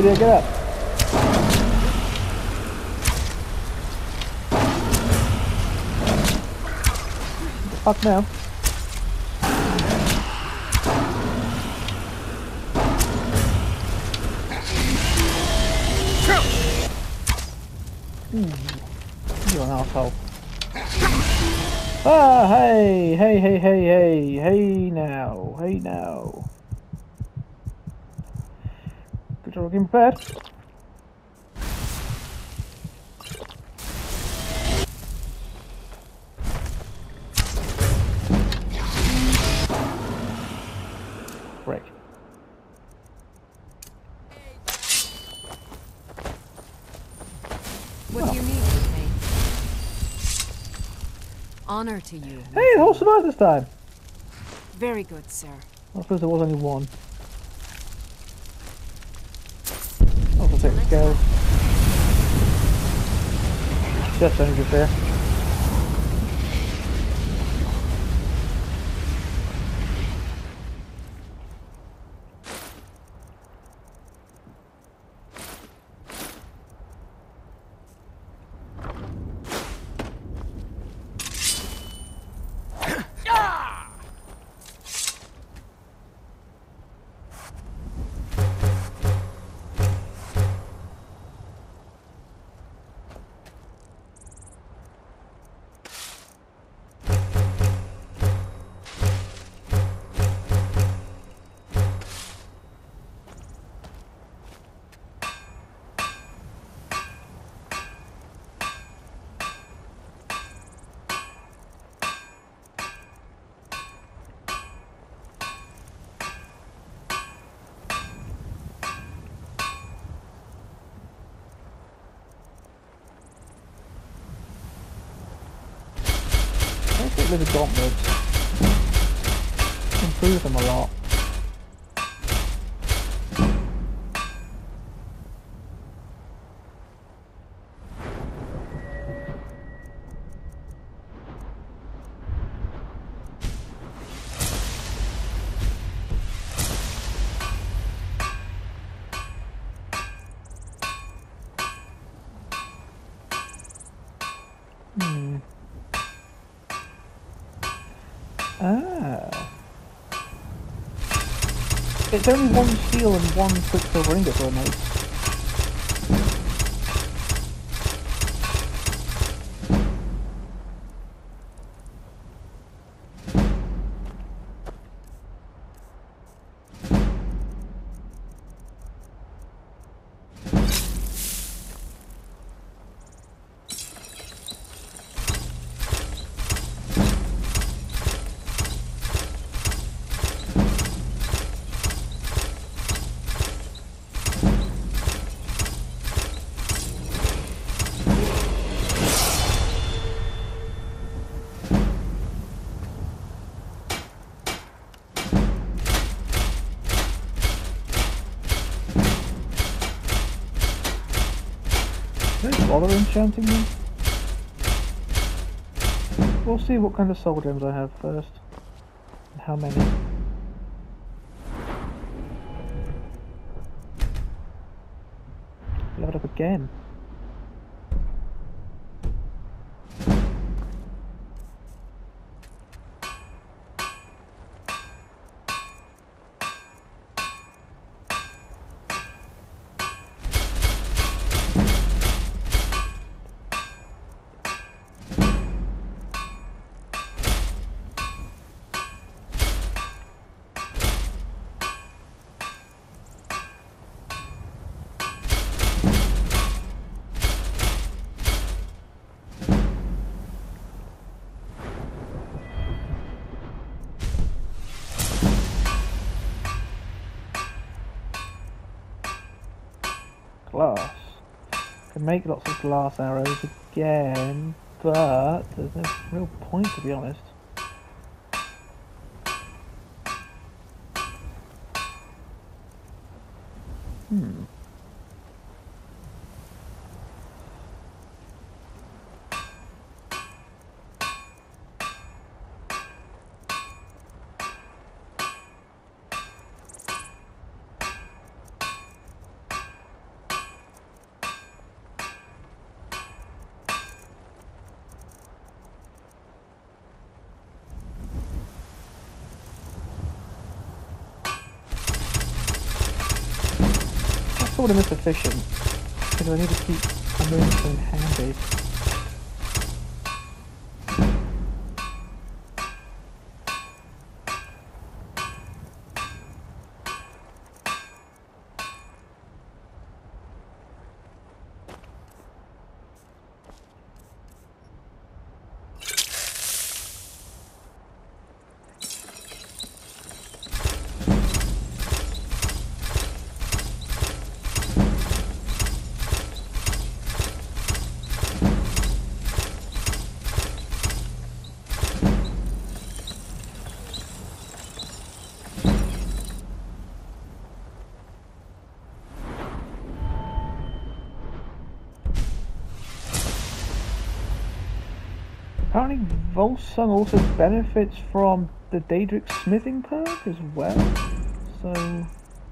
idiot, get up. Fuck now. You're an asshole. Ah, hey, hey, hey, hey, hey, hey now, hey now. Good job getting prepared. Break. What do you need today? Honor to you. Hey, the horse survived this time. Very good, sir. I suppose there was only one. Also take the scales. Just energy there. Let's get rid of gauntlets. Improve them a lot. Ah. It's only one steel and one quicksilver ingot for a mate. Don't bother enchanting them. We'll see what kind of soul gems I have first. And how many. Level up again. Glass. Can make lots of glass arrows again, but there's no real point to be honest. sword in this efficient because I need to keep a moonstone handy. Apparently Volsung also benefits from the Daedric smithing perk as well, so...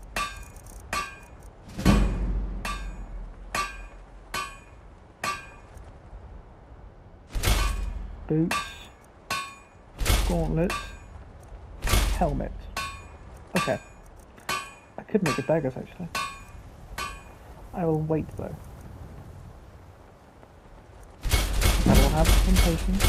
Boots, gauntlets, helmet. Okay. I could make a daggers actually. I will wait though. I will have some patience.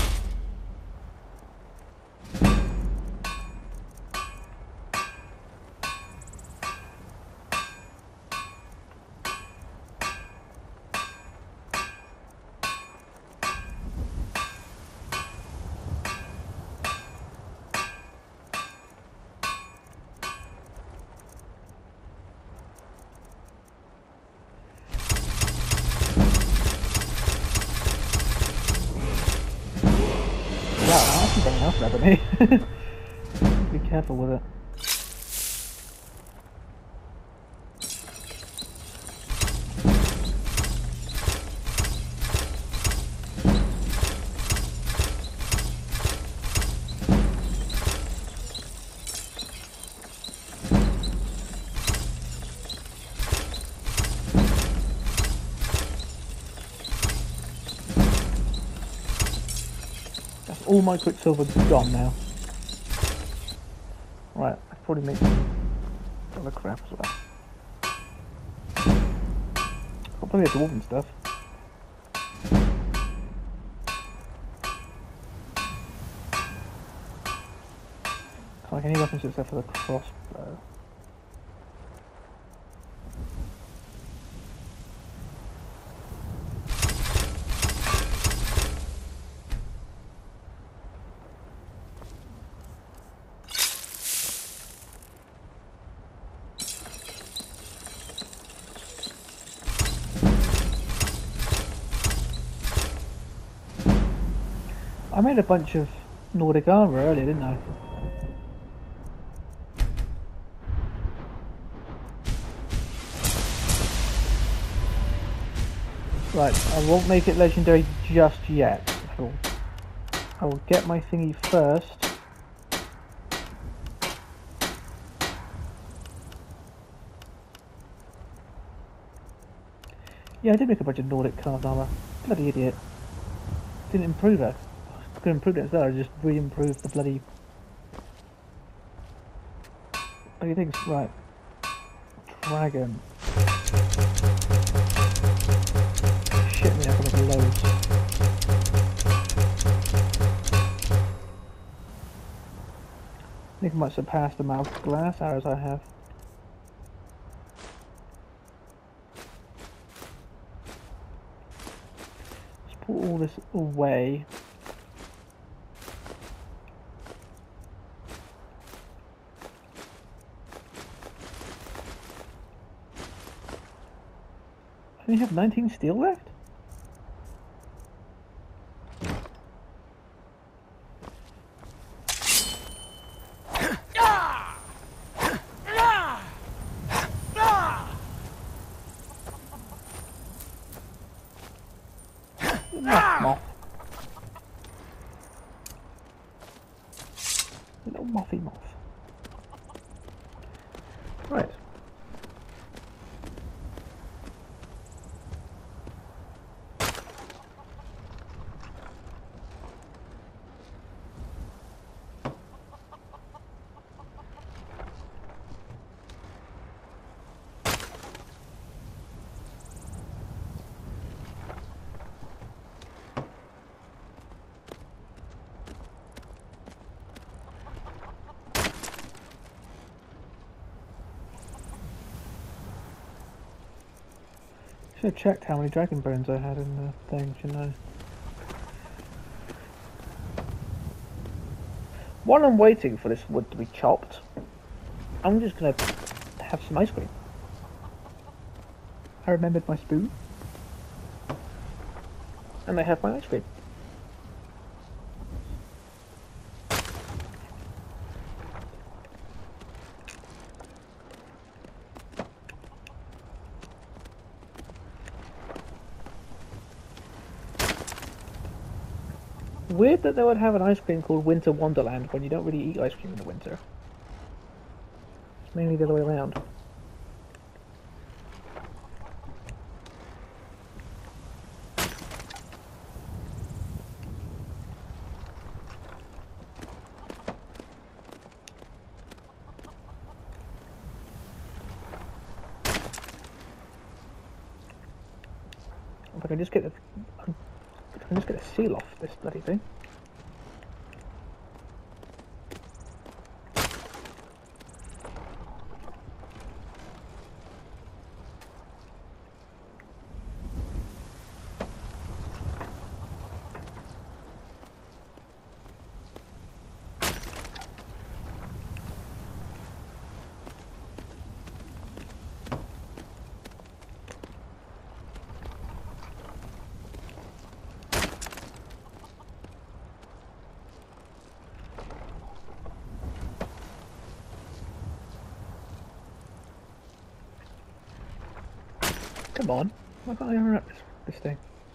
Wow, that's something else happened here. Be careful with it. All my quicksilver's gone now. Right, I probably make some other crap as well. Got plenty of dwarven stuff. Can't make any weapons except for the crossbow. I made a bunch of Nordic armor earlier, didn't I? Right, I won't make it legendary just yet. I will get my thingy first. Yeah, I did make a bunch of Nordic carved armor. Bloody idiot. Didn't improve it. Could have improved it as well, I just re-improved the bloody things. Right. Dragon. Shit me, I'm gonna loads. I think I might surpass the amount of glass arrows I have. Let's put all this away. I only have 19 steel left? Moth. Little mothy moth. Right. Should have checked how many dragon bones I had in the thing, you know. While I'm waiting for this wood to be chopped, I'm just gonna have some ice cream. I remembered my spoon. And I have my ice cream. Weird that they would have an ice cream called Winter Wonderland when you don't really eat ice cream in the winter. It's mainly the other way around. If I can just get the seal off this bloody thing. Come on, why can't I unwrap this thing?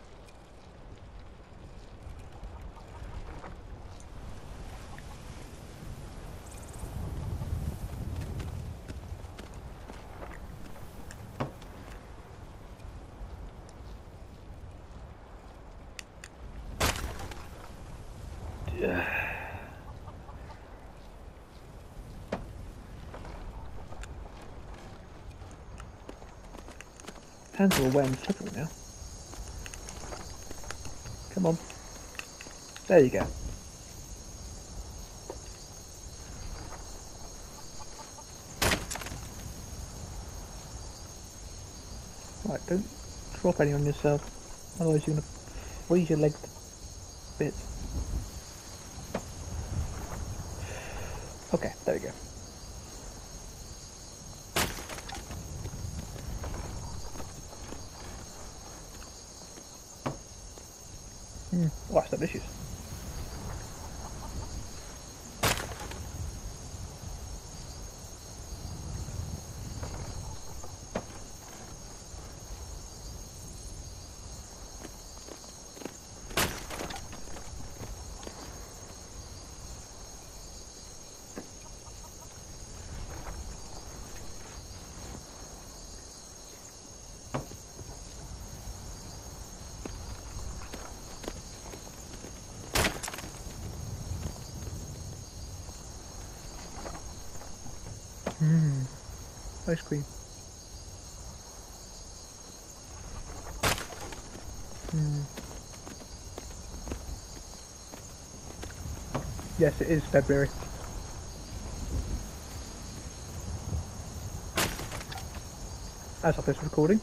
Hands are all wet and slippery now. Come on. There you go. Right, don't drop any on yourself, otherwise you're going to freeze your leg to bits. Okay, there we go. Oh, that's delicious. Ice cream. Yes, it is February. As of this recording.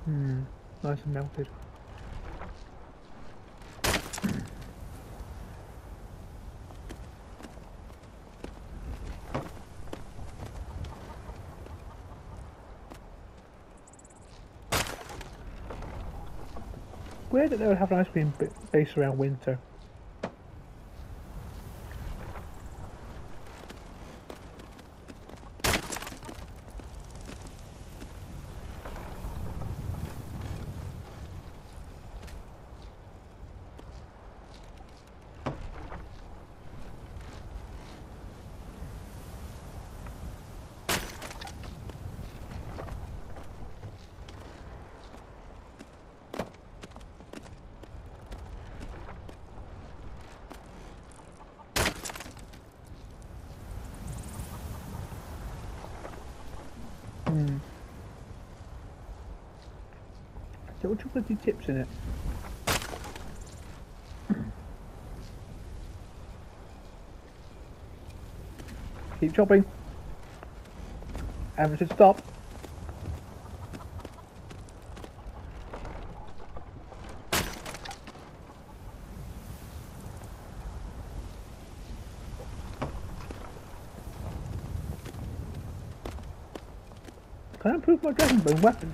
Nice and melted. Weird that they would have an ice cream base around winter. Little chocolatey tips in it. Keep chopping. And to stop. Can I improve my dragon bone weapons?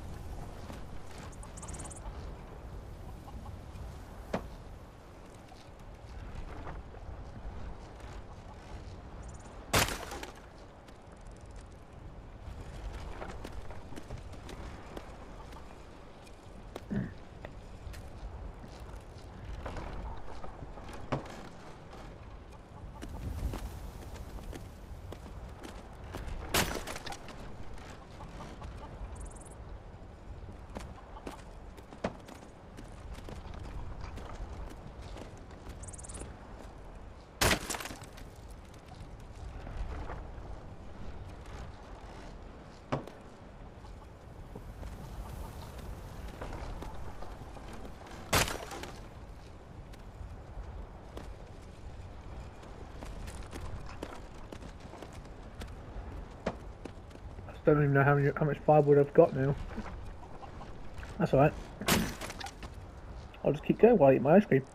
Don't even know how much firewood I've got now. That's alright. I'll just keep going while I eat my ice cream.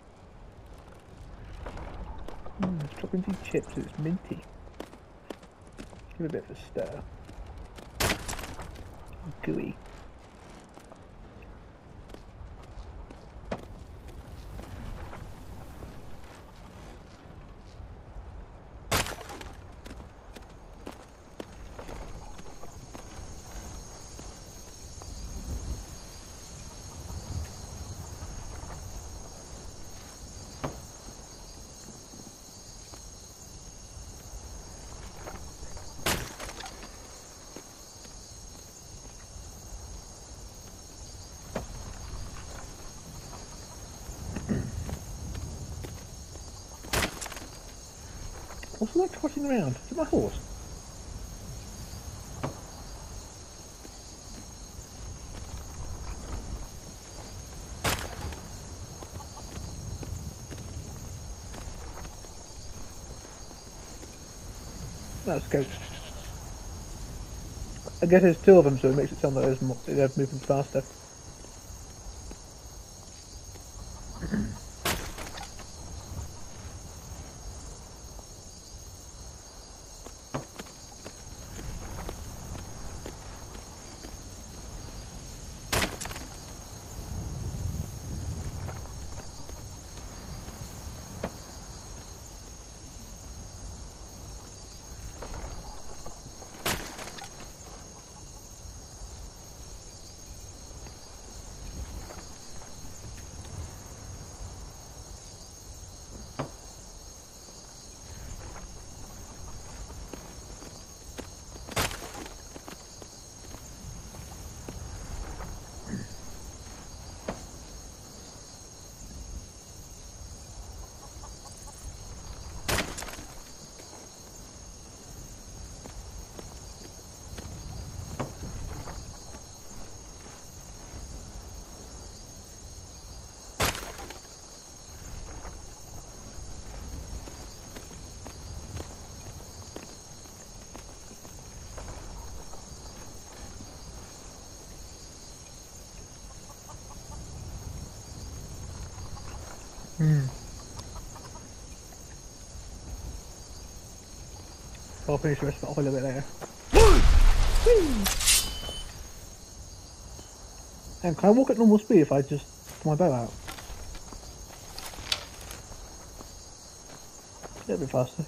It's chopping these chips, it's minty. Give it a bit of a stir. Gooey. What's all that trotting around? Is it my horse? That's good. I guess there's two of them, so it makes it sound like they're moving faster. Hmm. So I'll finish the rest of it off a little bit later. And can I walk at normal speed if I just pull my bow out? A little bit faster.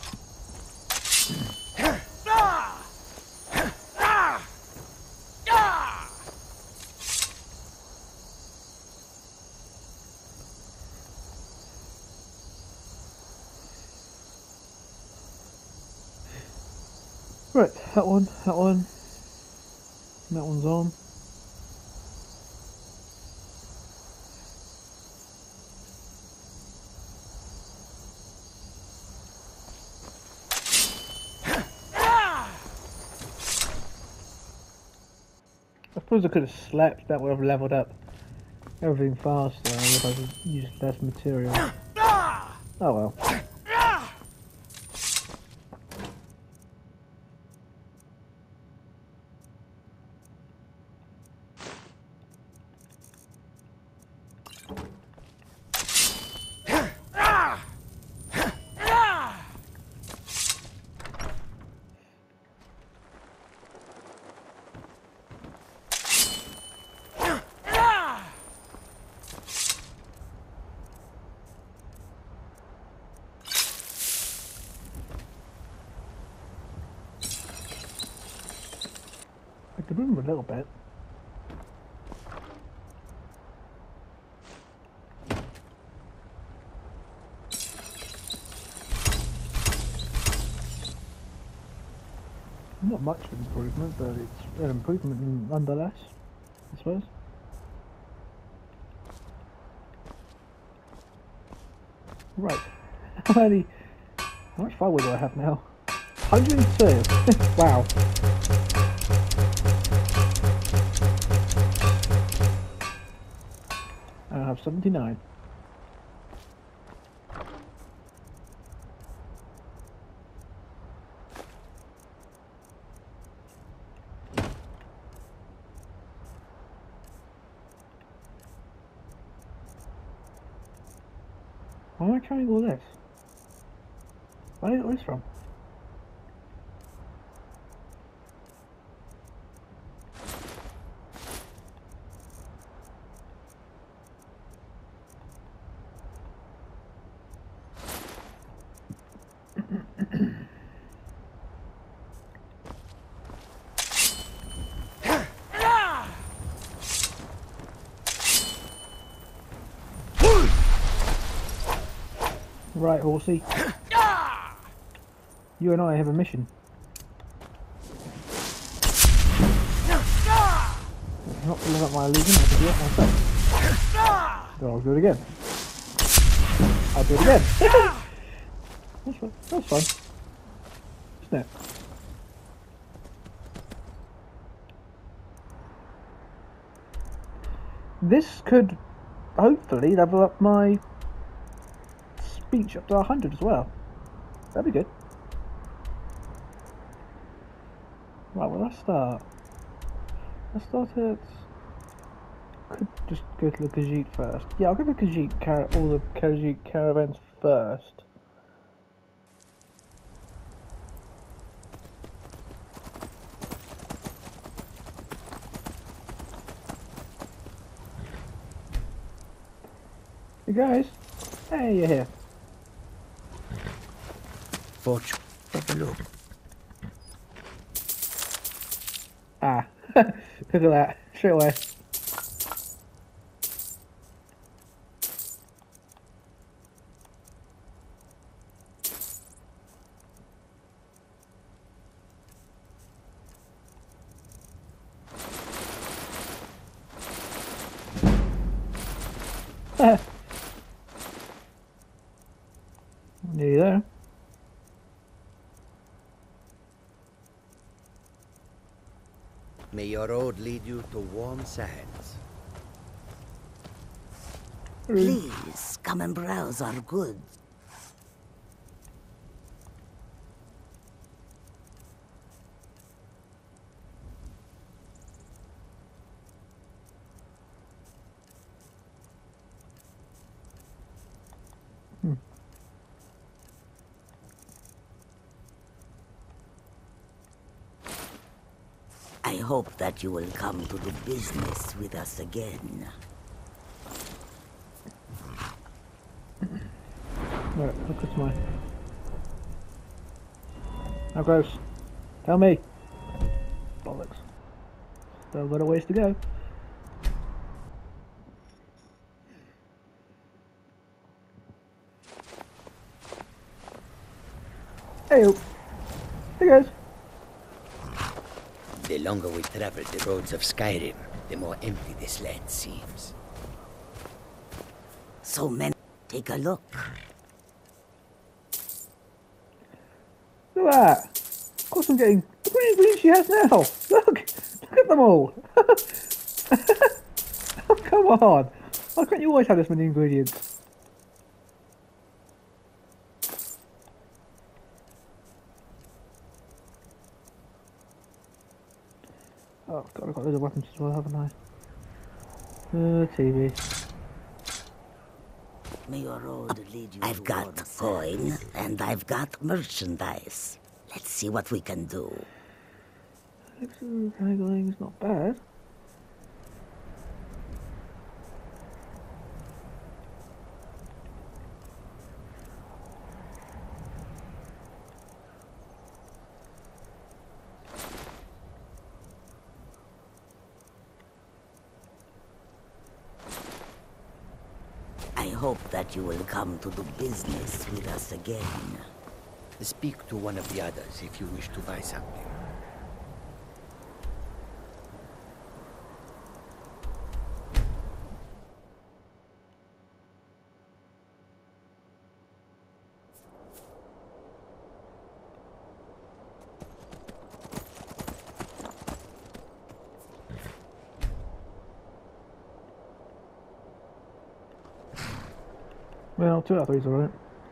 Right, that one, that one's on. I suppose I could have slept, that would have levelled up everything faster, and would have used less material. Oh well. I could move him a little bit. Not much of improvement, but it's an improvement nonetheless, I suppose. Right. How much firewood do I have now? 102. Wow. I have 79. Why am I carrying all this? Where did I get this from? Right, horsey. You and I have a mission. Not to live up my illusion, I can do it myself. So I'll do it again. I'll do it again. That's fun. That's fun. Isn't it? This could hopefully level up my speech up to 100 as well. That'd be good. Right, well, let's start. Let's start at... Could just go to the Khajiit first. Yeah, I'll go to the Khajiit all the Khajiit caravans first. Hey guys. Hey, you're here. Fortune. Look. Ah, look at that, straight away. Nearly there. May your road lead you to warm sands. Please, come and browse our goods. I hope that you will come to do business with us again. Right, look at mine. How gross. Tell me. Bollocks. Still got a ways to go. Hey, hey guys. The longer we travel the roads of Skyrim, the more empty this land seems. So many. Take a look. Look at that. Of course I'm getting... Look how many ingredients she has now. Look at them all. Oh, come on. Why can't you always have this many ingredients? Oh god, I've got loads of weapons as well, haven't I? TV. May your road lead you. I've got coin and I've got merchandise. Let's see what we can do. Hagling's not bad. I hope that you will come to do business with us again. Speak to one of the others if you wish to buy something. Well, 2 out of 3's alright.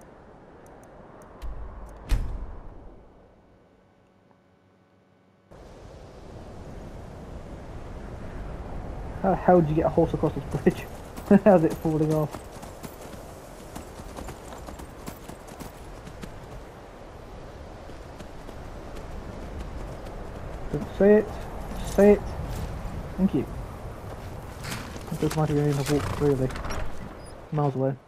How the hell did you get a horse across this bridge? How's it falling off? Don't say it. Say it. Thank you. I just might have been able to walk really miles away.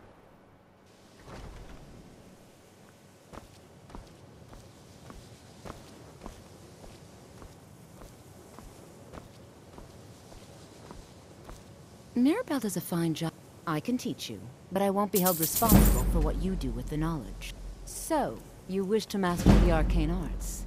Mirabelle does a fine job. I can teach you, but I won't be held responsible for what you do with the knowledge. So, you wish to master the arcane arts?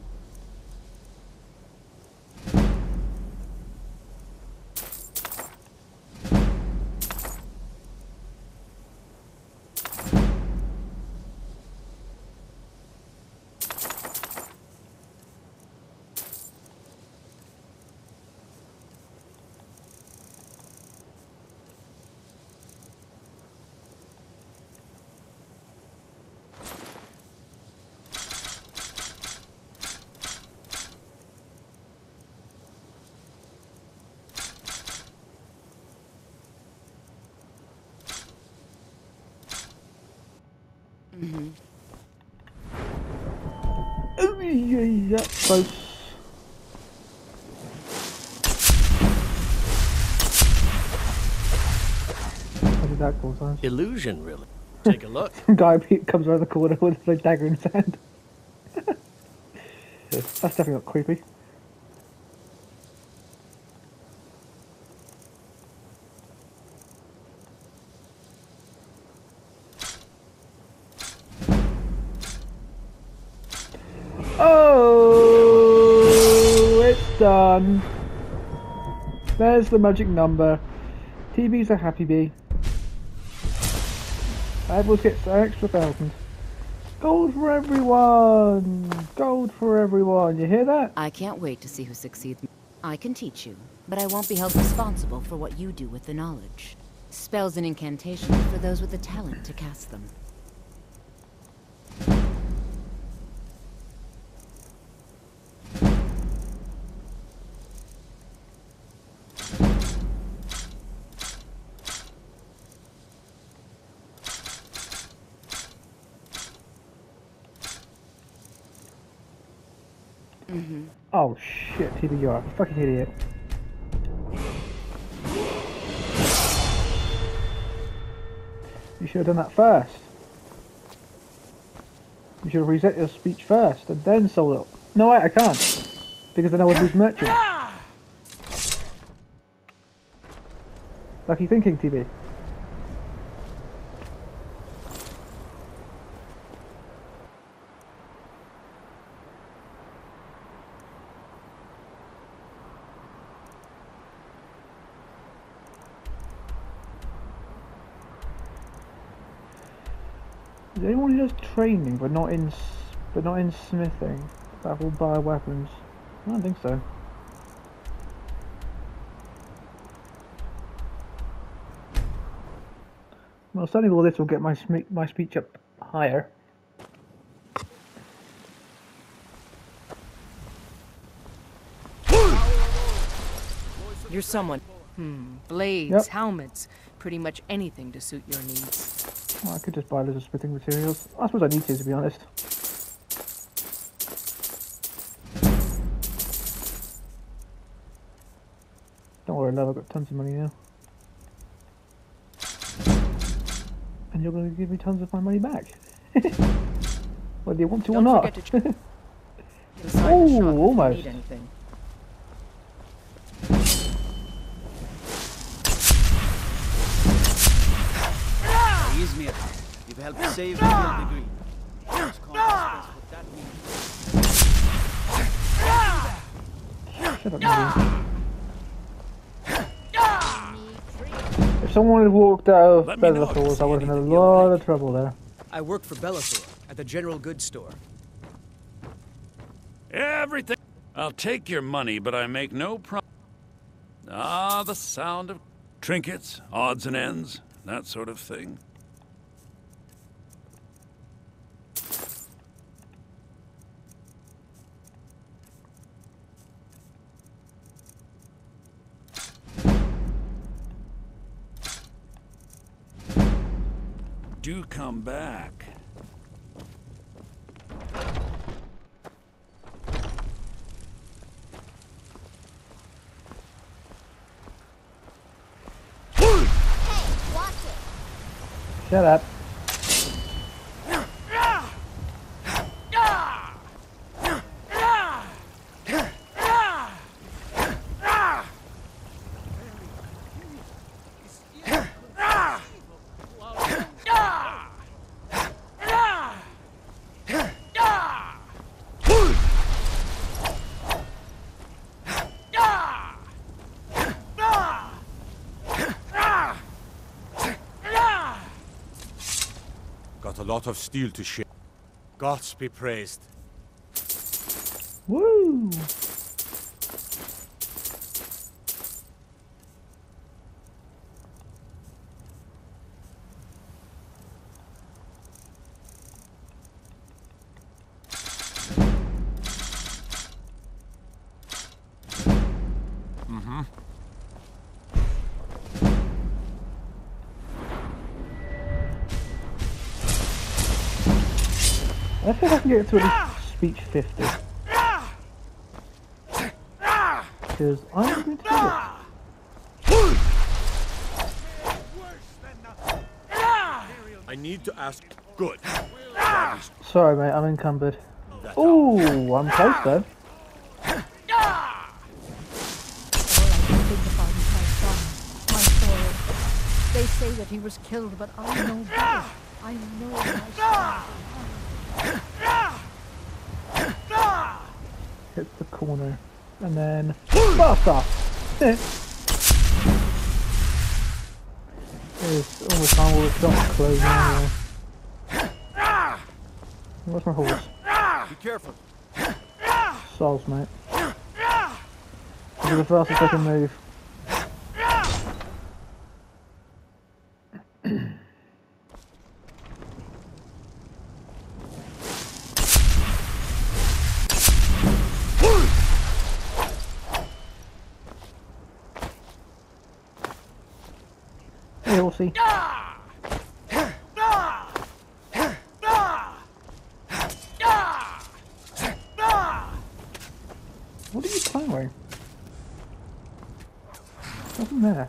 Oh, yeah, that's close. How did that go, son? Illusion, really. Take a look. Some guy comes around the corner with a dagger in his hand. That's definitely not creepy. Oh, it's done. There's the magic number. TV's a happy bee. Everyone gets an extra 1,000. Gold for everyone! Gold for everyone, you hear that? I can't wait to see who succeeds. I can teach you, but I won't be held responsible for what you do with the knowledge. Spells and incantations for those with the talent to cast them. Oh shit, TB, you are a fucking idiot. You should have done that first. You should have reset your speech first and then sold it. No, wait, I can't. Because then I would lose merchant. Lucky thinking, TB. Is anyone who does training but not in smithing that will buy weapons? I don't think so. Well, certainly all this will get my speech up higher. You're someone. Blades, Yep. helmets, pretty much anything to suit your needs. Well, I could just buy loads of smithing materials. I suppose I need to be honest. Don't worry, love, I've got tons of money now. And you're going to give me tons of my money back. Whether you want to or Don't not. forget to check inside the shop if you almost. need anything. Ease me up. You've helped save the Guild degree. Just can't express what that means. Shut up, Nadine. If someone had walked out of Let me know if you Bellathor's, I see would have been in a anything you'll lot like. of trouble there. I work for Bellathor at the general goods store. Everything. I'll take your money, but I make no promise. Ah, the sound of trinkets, odds and ends, that sort of thing. Do come back. Shut up. Got a lot of steel to share. Gods be praised. Woo! I think I can get to at least speech 50. Because I'm going to do it. I need to ask. Good. Sorry, mate, I'm encumbered. Ooh, I'm close though. They say that he was killed, but I know better. I know my son. Hit the corner. And then blast off. It's almost time all the shops closing anyway. Where's my horse? Be careful. Souls, mate. This is the fastest I can move. Hey, horsey. Nothing there.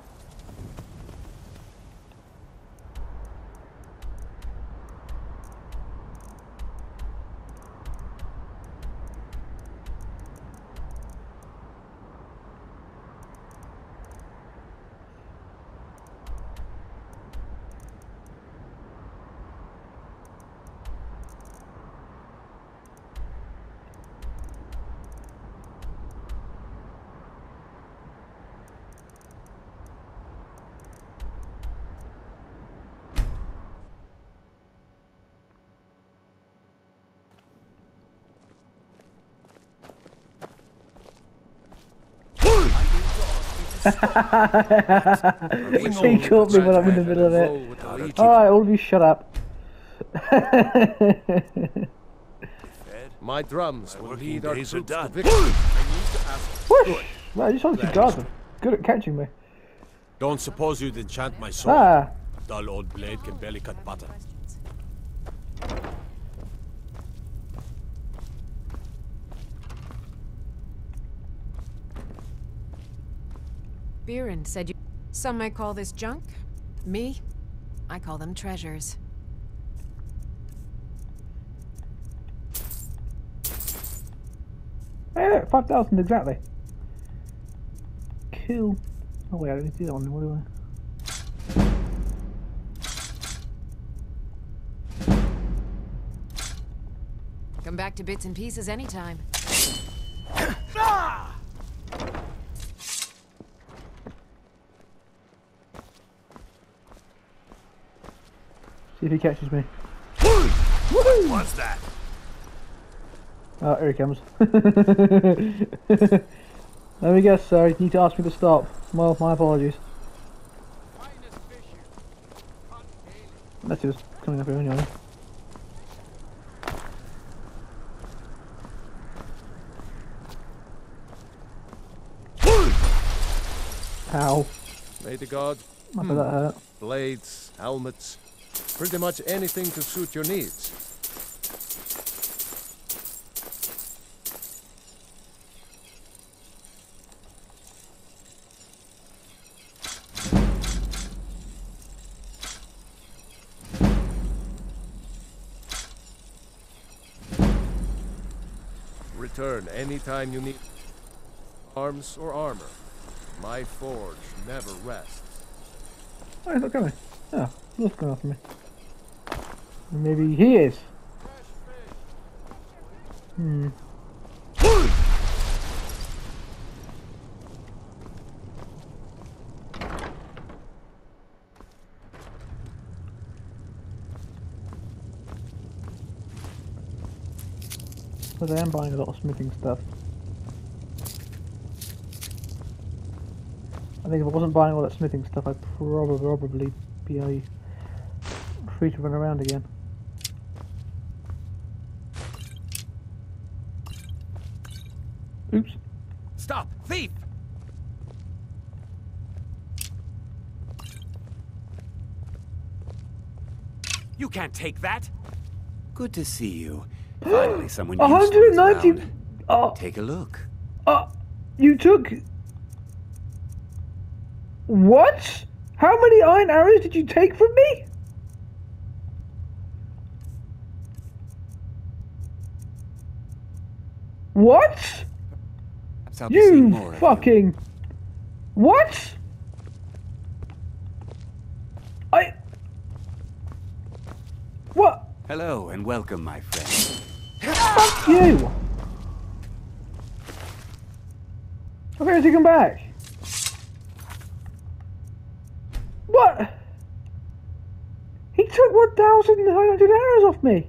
He caught me when I'm in the middle of it. Alright, all of you shut up. My drums will lead our troops to done. victory. I need to ask. Whoosh! Well, I just wanted to guard them. Good at catching me. Don't suppose you'd enchant my sword. Ah! Dull old blade can barely cut butter. Biren said you... Some may call this junk. Me? I call them treasures. Hey, look, 5,000 exactly. Cool. Oh wait, I didn't see that one. What do I? Come back to bits and pieces anytime. See if he catches me. What's that? Oh, here he comes. Let me guess, sir. You need to ask me to stop. Well, my apologies. Unless he was coming up here anyway. Ow. May the god. Not that hurt. Blades, helmets, pretty much anything to suit your needs. Return anytime you need arms or armor. My forge never rests. Oh, he's not coming. Oh, what's going after me? Maybe he is. Hmm. But I am buying a lot of smithing stuff. I think if I wasn't buying all that smithing stuff, I'd probably be free to run around again. Oops. Stop! Thief! You can't take that! Good to see you. Finally, someone useful is 190. around. Oh, Take a look. you took. What? How many iron arrows did you take from me? What? So I'll be seeing You more of fucking. What? What? Hello and welcome, my friend. Fuck you! Okay, let's take him back. What? He took 1,900 arrows off me.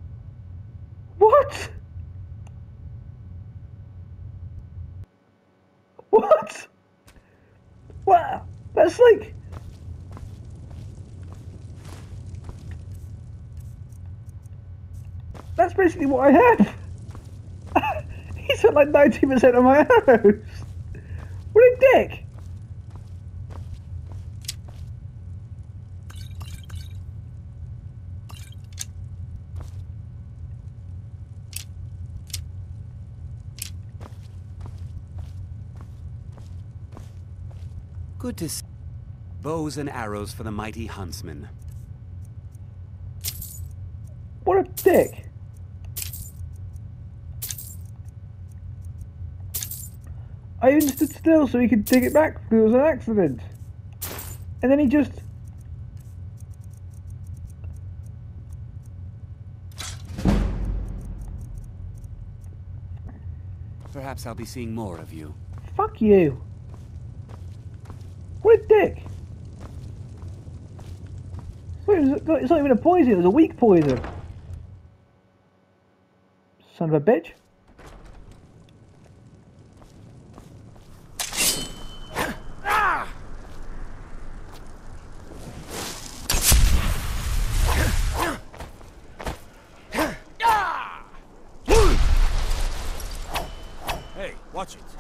What? What? What? That's like... That's basically what I have. He took like 90% of my arrows. What a dick. Good to see. Bows and arrows for the mighty huntsman. What a dick! I even stood still so he could take it back because it was an accident. And then he just... Perhaps I'll be seeing more of you. Fuck you! What a dick! It's not even a poison, it was a weak poison. Son of a bitch. Hey, watch it.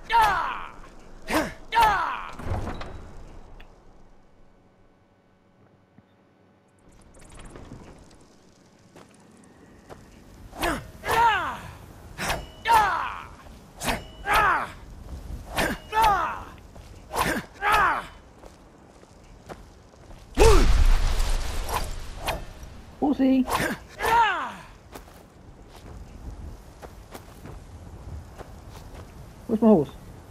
Horsey! Where's my horse?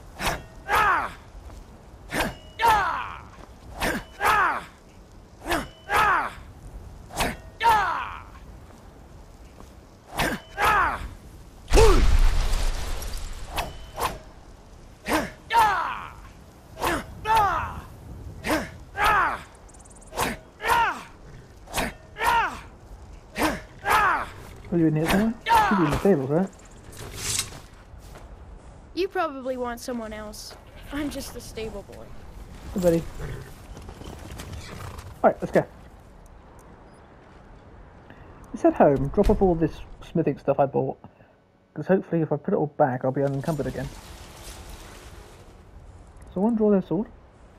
Are you in here somewhere? Should be in the stables, right? You probably want someone else. I'm just the stable boy. Hey, buddy. Alright, let's go. Let's head home, drop off all this smithing stuff I bought. Because hopefully if I put it all back, I'll be unencumbered again. Someone draw their sword.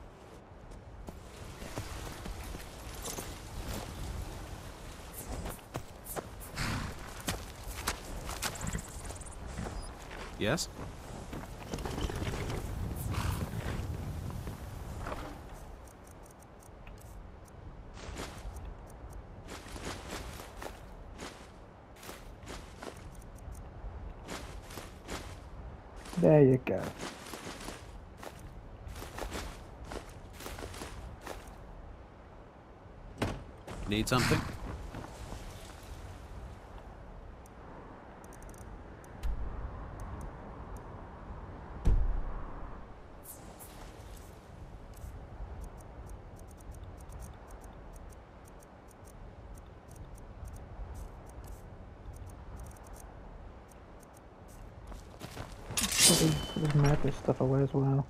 Yes? There you go. Need something? Probably map this stuff away as well.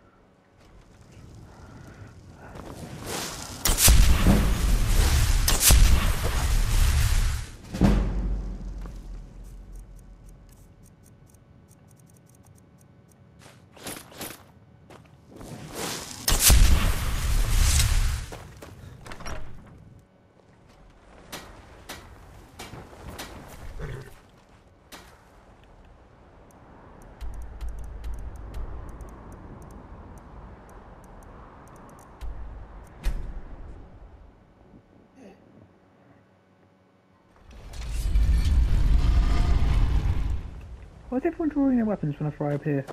Why is everyone drawing their weapons when I fly up here?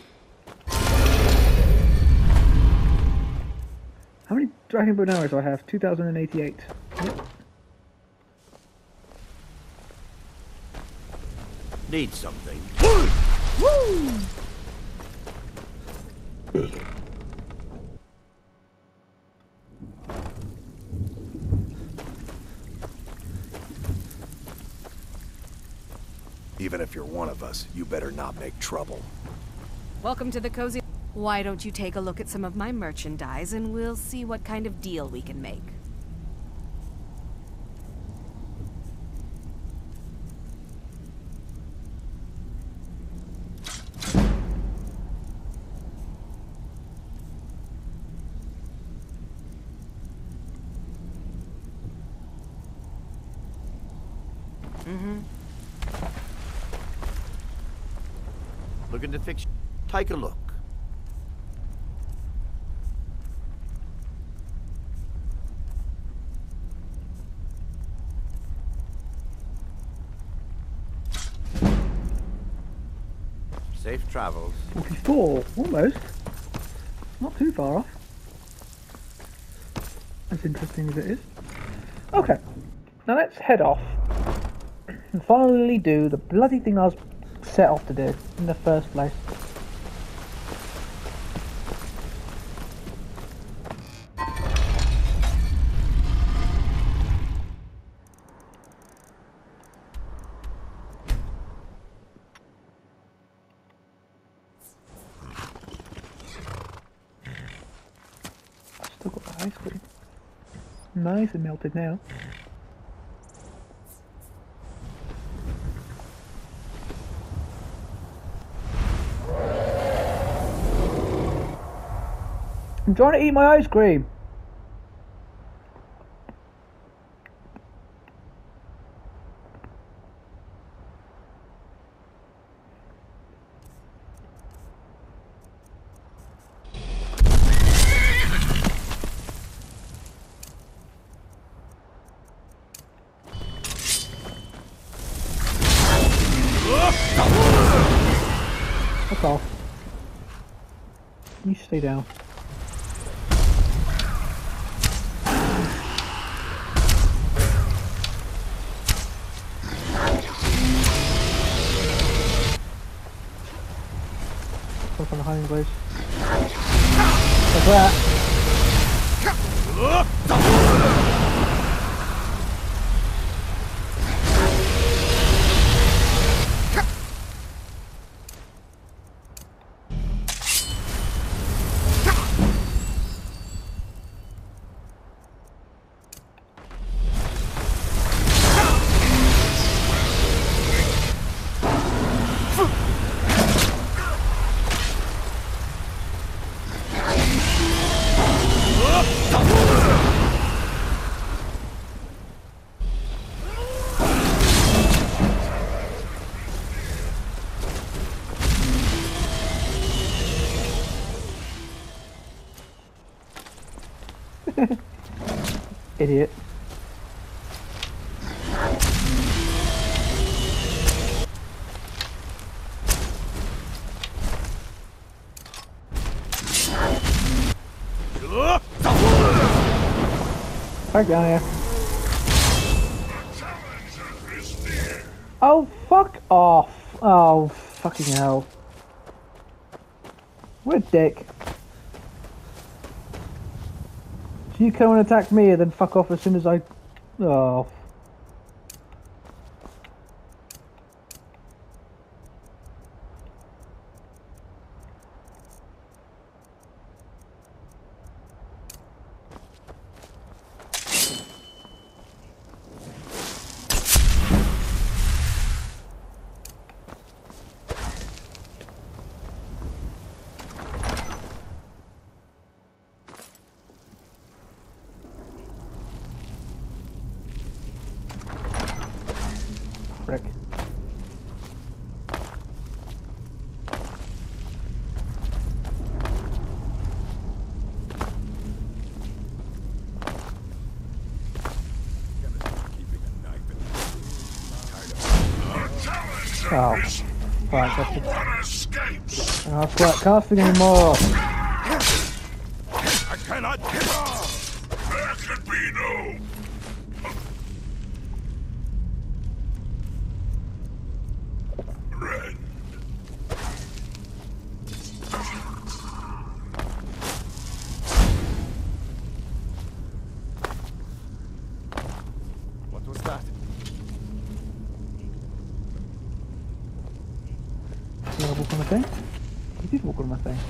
How many dragon bow and arrows do I have? 2,088. Yep. Need something. Woo! Even if you're one of us, you better not make trouble. Welcome to the cozy... Why don't you take a look at some of my merchandise and we'll see what kind of deal we can make. Looking to fix... Take a look. Safe travels. 44, almost. Not too far off. As interesting as it is. Okay, now let's head off and finally do the bloody thing I was set off to do in the first place. Still got the ice cream. Nice and melted now. I'm trying to eat my ice cream. Fuck off. You stay down. Up on the hiding place. Like that. Idiot. Back down here. Oh, fuck off. Oh, fucking hell. What a dick. So you come and attack me and then fuck off as soon as I... Oh. Frick. Oh. Right, that's it. Oh, it's not casting anymore. I cannot give up! There can be no... Red. What was that? Did I walk on the thing? You did walk on the thing.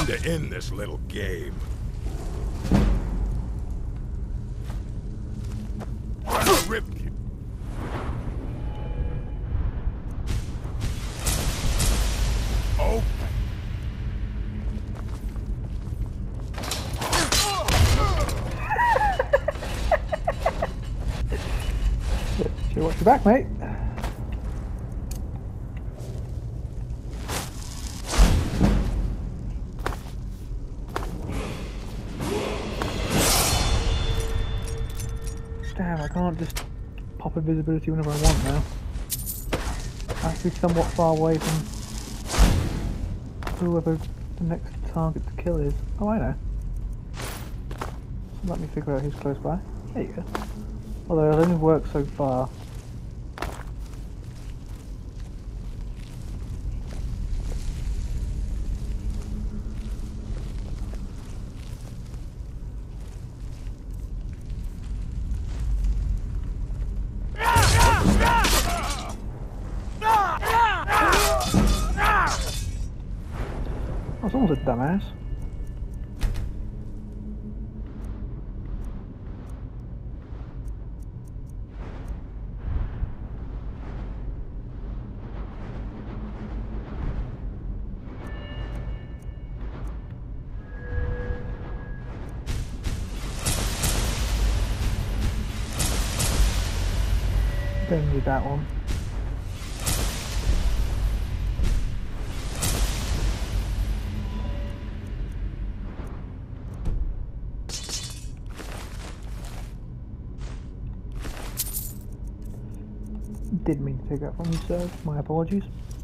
to end this little game. Rip you. Oh. Sure, watch your back, mate. Damn, I can't just pop invisibility whenever I want now. I have to be somewhat far away from whoever the next target to kill is. Oh, I know. So let me figure out who's close by. There you go. Although it only works so far. Oh, someone's a dumbass. Don't need that one. Didn't mean to take that from you, sir. My apologies.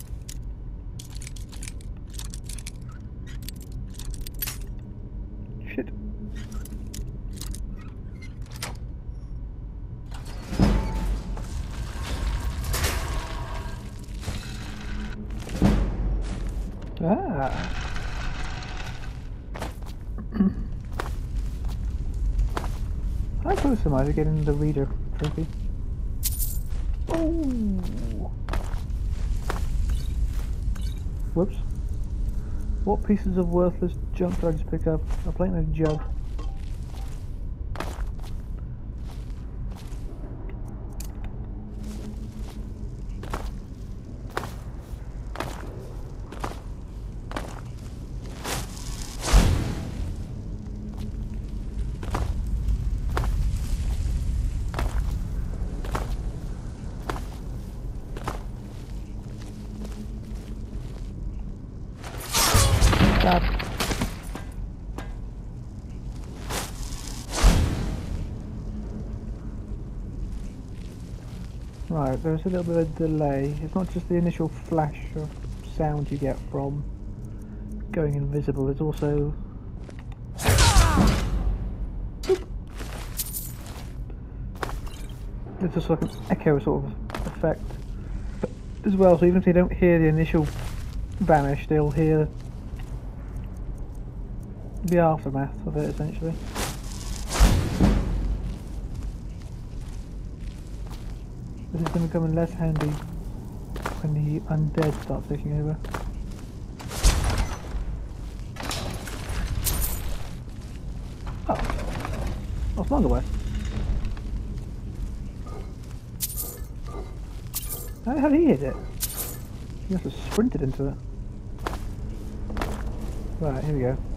Shit. Ah. How close am I to getting the reader trophy? Oh. Whoops. What pieces of worthless junk did I just pick up? A plate and a jug. Right, there's a little bit of delay. It's not just the initial flash of sound you get from going invisible, it's also... It's just like an echo sort of effect as well, so even if they don't hear the initial vanish, they'll hear the aftermath of it, essentially. This is going to come in less handy when the undead start taking over. Oh, it's not away. How the hell did he hit it? He must have sprinted into it. Right, here we go.